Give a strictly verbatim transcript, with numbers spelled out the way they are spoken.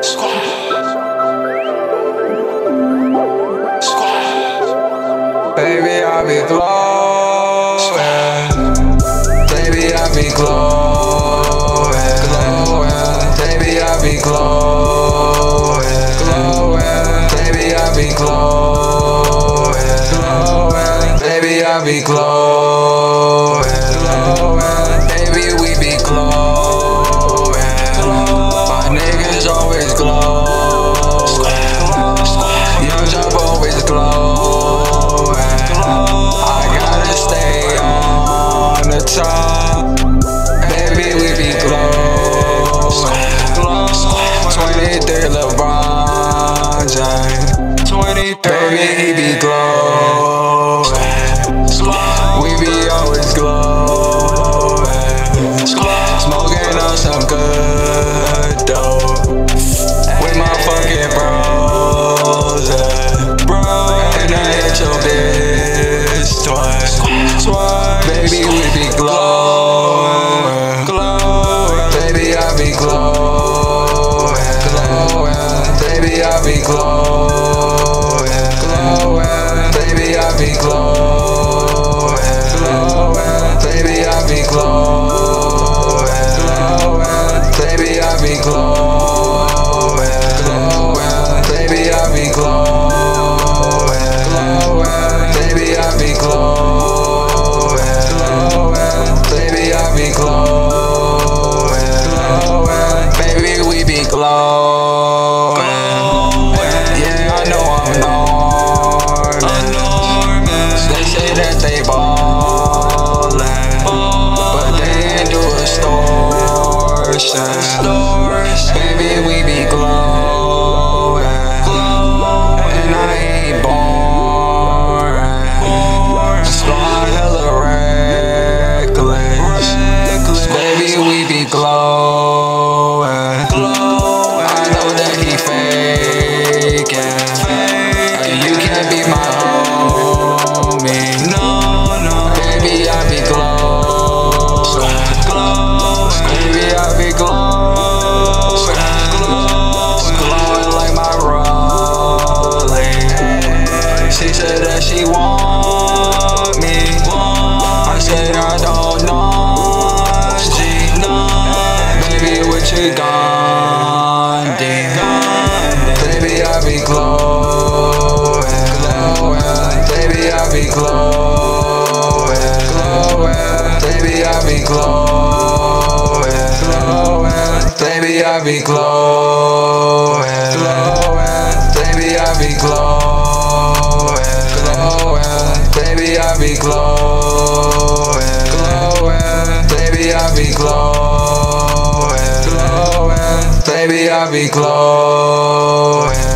Baby, I be glowing. Baby, I be glowing. Glowing. Baby, I be glowing. Glowing. Baby, I be glowing. Glowing. Baby, I be glowing. Glowing. Baby, we be glowing. My niggas always glow. Young Job always glow. Top. Baby, we be glowing. twenty-three LeBron James. twenty-three, baby, he be glowing. We be always glowing. Smoking on some good dope with my fucking bros, yeah. Bro, and I hit your bitch twice. Twice. Baby, we be glowing, glowing. Baby, I be glowing, glowing. Baby, I be glowing, glowing. Baby, I be glowing, glowing. Baby, I be glowing, glowing. Baby, I be glowing, glowing. Baby, I be glowing, glowing. Baby, I be glowing. Baby, I be glowing, glowing. Baby, we be glowing. Yeah, I know I'm enormous. They say that they ballin', but they ain't do extortion. Baby, we be glowing, and I ain't boring. Slide hella reckless. Baby, we be glowing. I know that he faking, and you can't be my homie. No, no. Baby, I be glowing. Baby, I be glowing. Glowing like my Rollie. She said that she want me. I said I don't know. Baby, what you gone, baby, I be glowing, glowing. Baby, I be glowing, glowing. Baby, I be glowing, glowing. Baby, I be glowing, glowing. Baby, I be glowing, glowing. Baby, I be glowing, glowing. Baby, I be glowing, glowing. Baby, I be glowing.